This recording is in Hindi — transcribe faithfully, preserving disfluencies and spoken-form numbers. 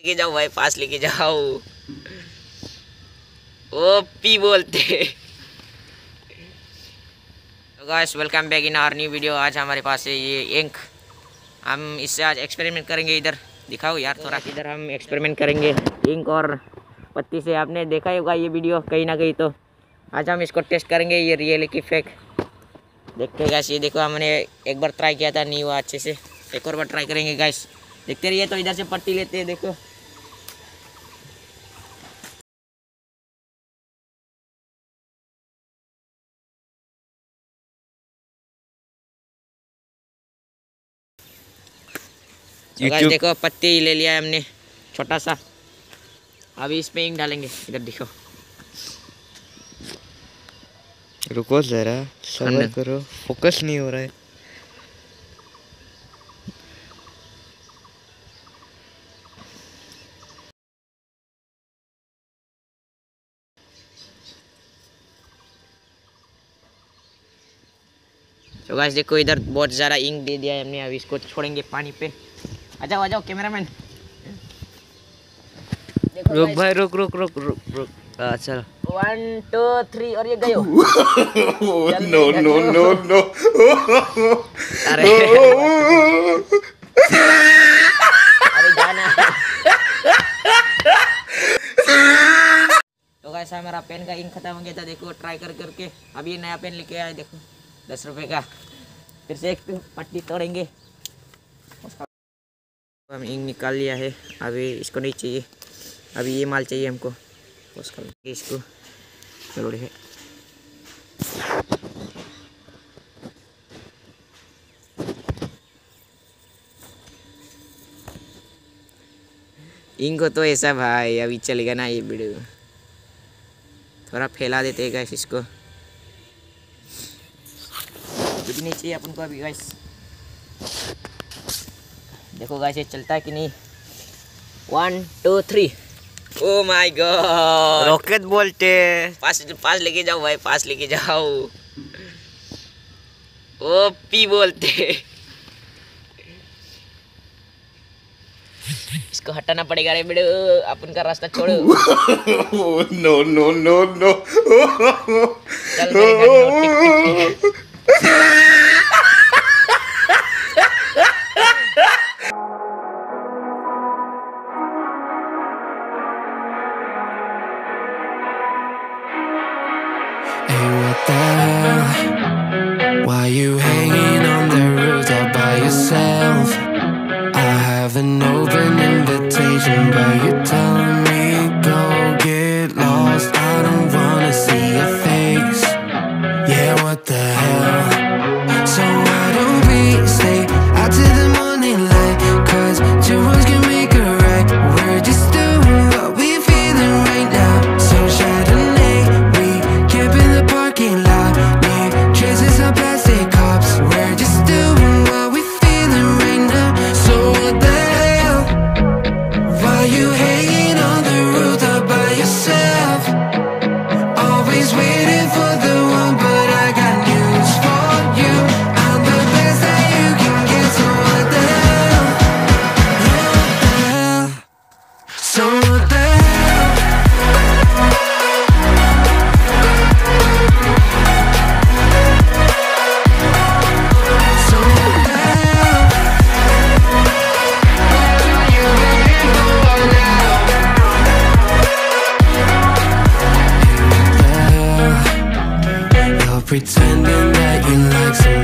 लेके जाओ भाई, पास लेके जाओ। ओपी बोलते। तो guys welcome back in our new video. आज हमारे पास है ये इंक, हम इससे आज एक्सपेरिमेंट करेंगे। इधर दिखाओ यार थोड़ा। इधर हम एक्सपेरिमेंट करेंगे इंक और पत्ती से। आपने देखा ही होगा ये वीडियो कहीं ना कहीं, तो आज हम इसको टेस्ट करेंगे, ये रियल है कि फेक। देखते गाइस, ये देखो हमने एक बार ट्राई किया था, नहीं हुआ अच्छे से, एक और बार ट्राई करेंगे गाइस। देखते रहिए। तो इधर से पट्टी लेते हैं, देखो तो गाइस देखो पत्ती ले लिया है हमने छोटा सा। अभी इसमें इंक डालेंगे। इधर देखो, रुको जरा सब्र करो, फोकस नहीं हो रहा है। तो गाइस देखो इधर बहुत ज़्यादा इंक दे दिया है हमने। अभी इसको छोड़ेंगे पानी पे। आ जाओ आ जाओ कैमरामैन। रुक भाई, रुक रुक रुक रुक रुक अच्छा वन टू थ्री और ये गयो। No no no no. अरे अरे जाना। तो गाइस हमारा पेन का इंक खत्म हो गया था, देखो ट्राई कर करके। अभी ये नया पेन लेके आए, देखो दस रुपए का। फिर से एक पट्टी तोड़ेंगे। हम इंक निकाल लिया है, अभी इसको नहीं चाहिए, अभी ये माल चाहिए हमको। उसका इसको चलो है। इंक को तो ऐसा भाई अभी चलेगा ना ये वीडियो, थोड़ा फैला देते हैं गाइस इसको। कुछ नहीं चाहिए अपन को अभी गाइस। देखो गाइस ये चलता है कि नहीं। One two three. Oh my god, rocket बोलते। पास पास लेके जाओ भाई, पास लेके जाओ। ओपी बोलते। इसको हटाना पड़ेगा रे बेड़ो, अपन का रास्ता छोड़ो। No no no no. चल मेरे Hey, what the hell? Why you hanging on the roof all by yourself? I have an open invitation, but you're telling me go get lost. I don't wanna see your face. Yeah, what the hell? So why don't we stay out to the morning light? Cause two wrongs can make a right. We're just doing what we feeling right now. So Chardonnay, we camp in the parking lot near traces of plastic cups. We're just doing what we feeling right now. So what the hell? Why you hanging on the roof all by yourself? Always waiting for the one, but I got news for you. I'm the best that you can get. So what the hell? Yeah, what the hell? So what the hell? So what the hell? Where you been going now? Hey, what the hell? You're pretending that you like some